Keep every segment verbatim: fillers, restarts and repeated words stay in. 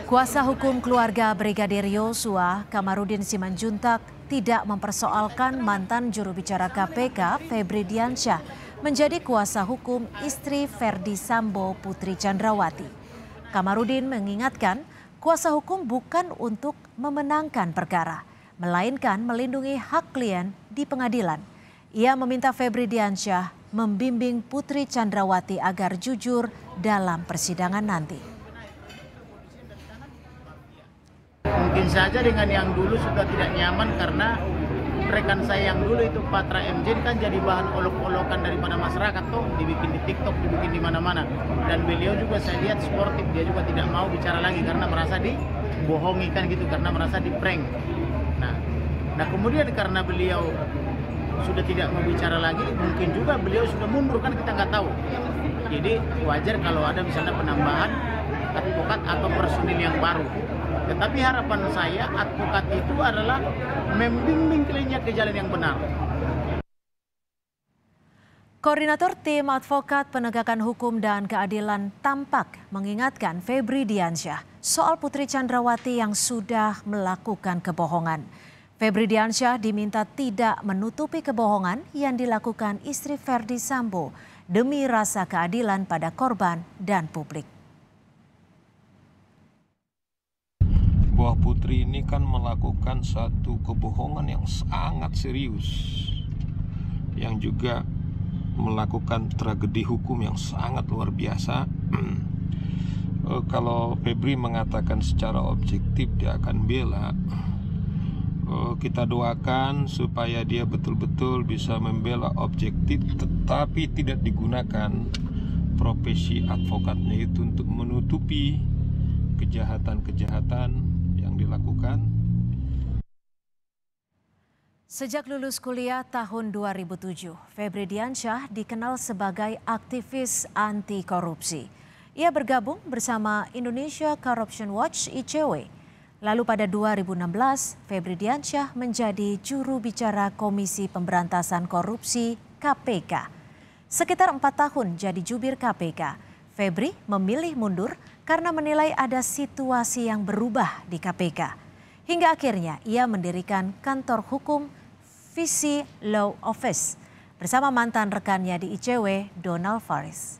Kuasa hukum keluarga Brigadir Yosua, Kamarudin Simanjuntak, tidak mempersoalkan mantan juru bicara K P K, Febri Diansyah, menjadi kuasa hukum istri Ferdi Sambo, Putri Chandrawati. Kamarudin mengingatkan, kuasa hukum bukan untuk memenangkan perkara, melainkan melindungi hak klien di pengadilan. Ia meminta Febri Diansyah membimbing Putri Chandrawati agar jujur dalam persidangan nanti. Mungkin saja dengan yang dulu sudah tidak nyaman karena rekan saya yang dulu itu Patra M J kan jadi bahan olok-olokan daripada masyarakat tuh, dibikin di TikTok, dibikin di mana-mana. Dan beliau juga saya lihat sportif, dia juga tidak mau bicara lagi karena merasa dibohongi kan gitu, karena merasa di prank. Nah, nah kemudian karena beliau sudah tidak mau bicara lagi, mungkin juga beliau sudah mundur kan, kita nggak tahu. Jadi wajar kalau ada misalnya penambahan advokat atau personil yang baru. Tetapi harapan saya advokat itu adalah membimbing kliennya ke jalan yang benar. Koordinator Tim Advokat Penegakan Hukum dan Keadilan Tampak mengingatkan Febri Diansyah soal Putri Chandrawati yang sudah melakukan kebohongan. Febri Diansyah diminta tidak menutupi kebohongan yang dilakukan istri Ferdi Sambo demi rasa keadilan pada korban dan publik. Bahwa Putri ini kan melakukan satu kebohongan yang sangat serius, yang juga melakukan tragedi hukum yang sangat luar biasa. Kalau Febri mengatakan secara objektif dia akan bela, kita doakan supaya dia betul-betul bisa membela objektif, tetapi tidak digunakan profesi advokatnya itu untuk menutupi kejahatan-kejahatan yang dilakukan. Sejak lulus kuliah tahun dua ribu tujuh, Febri Diansyah dikenal sebagai aktivis anti korupsi. Ia bergabung bersama Indonesia Corruption Watch I C W. Lalu pada dua ribu enam belas, Febri Diansyah menjadi juru bicara Komisi Pemberantasan Korupsi K P K. Sekitar empat tahun jadi jubir K P K, Febri memilih mundur karena menilai ada situasi yang berubah di K P K. Hingga akhirnya ia mendirikan kantor hukum Visi Law Office bersama mantan rekannya di I C W, Donald Faris.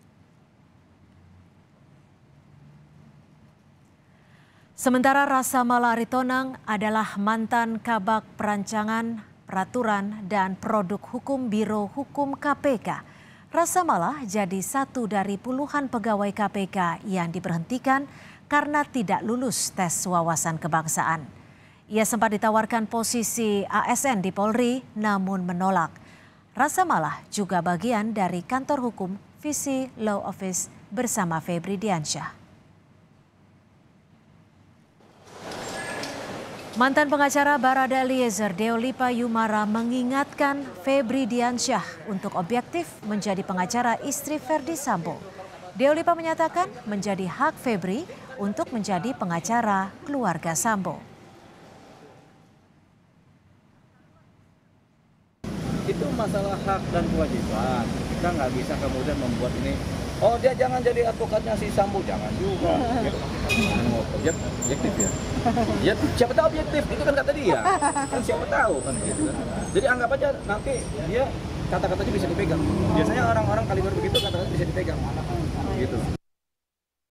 Sementara Rasa Mala Aritonang adalah mantan Kabak Perancangan, Peraturan, dan Produk Hukum Biro Hukum K P K. Rasa Mala jadi satu dari puluhan pegawai K P K yang diberhentikan karena tidak lulus tes wawasan kebangsaan. Ia sempat ditawarkan posisi A S N di Polri namun menolak. Rasa Mala juga bagian dari kantor hukum Visi Law Office bersama Febri Diansyah. Mantan pengacara Barada Eliezer, Deolipa Yumara, mengingatkan Febri Diansyah untuk objektif menjadi pengacara istri Ferdi Sambo. Deolipa menyatakan menjadi hak Febri untuk menjadi pengacara keluarga Sambo. Itu masalah hak dan kewajiban. Kita nggak bisa kemudian membuat ini, oh dia jangan jadi advokatnya si Sambo, jangan juga. Objek, objektif ya. Ya siapa tahu objektif, itu kan kata dia. Kan siapa tahu kan gitu. Jadi anggap aja nanti dia kata-katanya bisa dipegang. Biasanya orang-orang kaliber begitu kata-katanya bisa dipegang. Gitu.